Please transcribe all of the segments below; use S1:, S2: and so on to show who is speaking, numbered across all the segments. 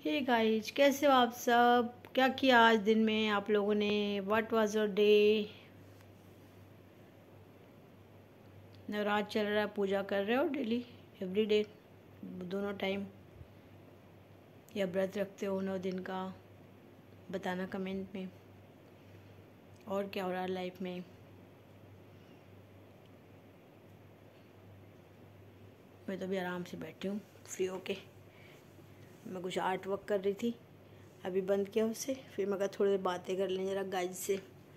S1: Hey guys, कैसे हो आप सब? क्या किया आज दिन में आप लोगों ने? What was your day? Navratra चल रहा है, पूजा कर रहे हो डेली, एवरी डे, दोनों टाइम, या व्रत रखते हो 9 दिन का? बताना कमेंट में। और क्या हो रहा है लाइफ में? मैं तो अभी आराम से बैठी हूँ फ्री होके। मैं कुछ आर्ट वर्क कर रही थी, अभी बंद किया उसे, फिर मैं कहा थोड़ी देर बातें कर लें ज़रा गाइज से,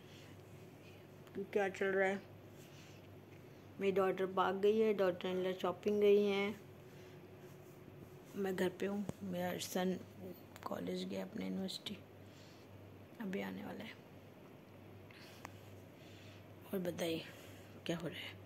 S1: क्या चल रहा है। मेरी डॉटर भाग गई है, डॉटर इन लॉ शॉपिंग गई हैं, मैं घर पे हूँ। मेरा सन कॉलेज गया अपने यूनिवर्सिटी, अभी आने वाला है। और बताइए क्या हो रहा है?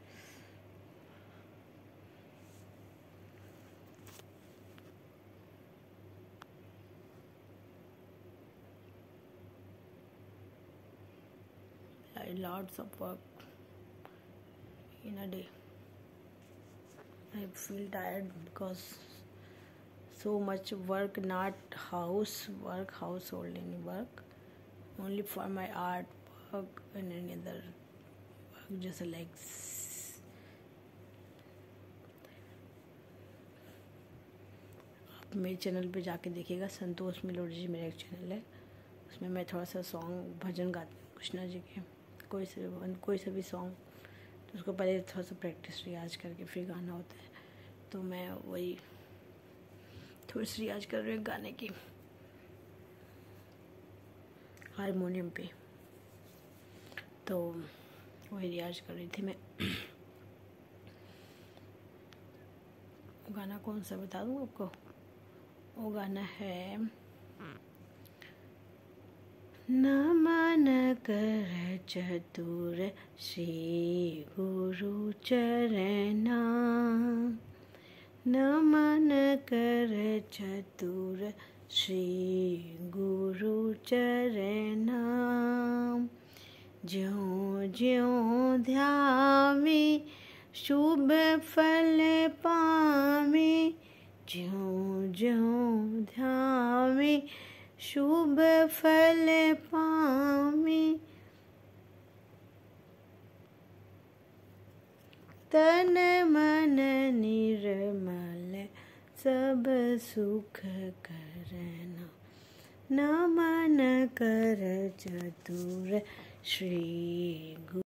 S1: Lots of work in a day. I feel tired because so much work, not housework, household any work, only for my art work and any other work, just like आप मेरे चैनल पे जाके देखिएगा, संतोष मेलोडी मेरा एक channel है, उसमें मैं थोड़ा सा सॉन्ग भजन गाती हूँ कृष्णा जी के, कोई से भी सॉन्ग, तो उसको पहले थोड़ा सा प्रैक्टिस रियाज करके फिर गाना होता है, तो मैं वही थोड़ी सी रियाज कर रही हूँ गाने की हारमोनियम पे, तो वही रियाज कर रही थी मैं। गाना कौन सा बता दूँ आपको? वो गाना है नमन कर चतुर श्री गुरु चरना, नमन कर चतुर श्री गुरु चरना, ज्यों ज्यों ध्यावे शुभ फल पावे, ज्यों ज्यों ध्यावे शुभ फल पावे, तन मन निर्मल सब सुख करना, नमन कर चतुर श्री गुरु।